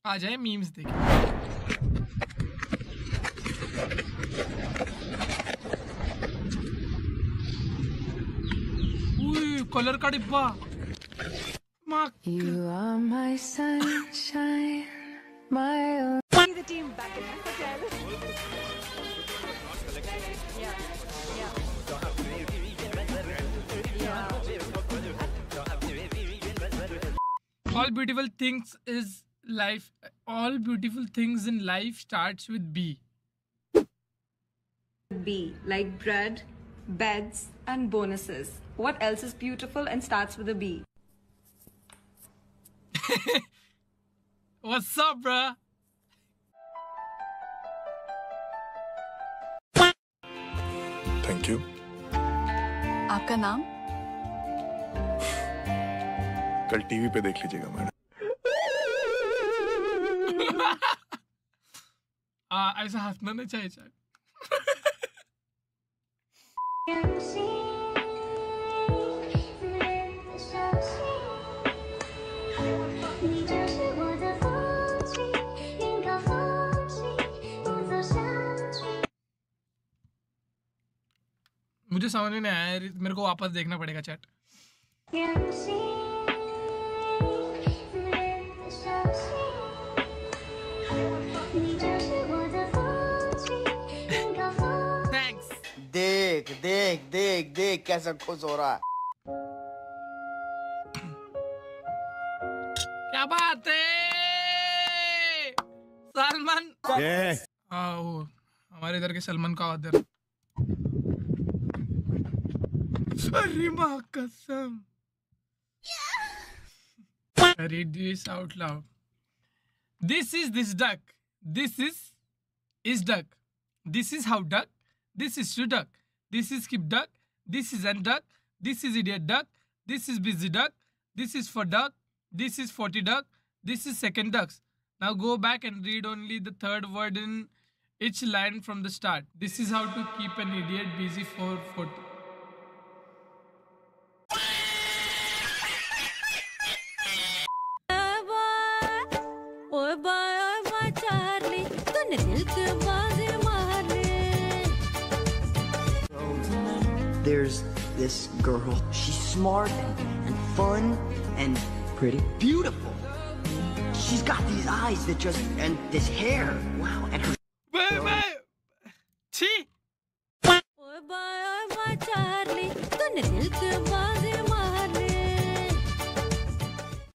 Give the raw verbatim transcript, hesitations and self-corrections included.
आ जाए मीम्स देखें। उई, कलर का डिब्बा। You are my sunshine, my own. See the team back in the hotel. Yeah, yeah. Yeah. All beautiful things is life. All beautiful things in life starts with B. B, like bread, beds, and bonuses. What else is beautiful and starts with a B? What's up, bruh? Thank you. आपका नाम? कल TV पे देख लीजिएगा madam. आ, ऐसा हंसना नहीं चाहिए शायद। मुझे समझ में नहीं आया, मेरे को वापस देखना पड़ेगा चैट। थैंक्स। देख देख देख देख कैसा खुश हो रहा है। क्या बात है सलमान। हाँ वो हमारे इधर के सलमान का आदर। अरे माँ कसम। Read this out loud. This is this duck. This is is duck. This is how duck. This is to duck. This is skip duck. This is an duck. This is idiot duck. This is busy duck. This is for duck. This is forty duck. This is second ducks. Now go back and read only the third word in each line from the start. This is how to keep an idiot busy for forty. There's this girl. She's smart and, and fun and pretty. Beautiful. She's got these eyes that just, and this hair. Wow. And her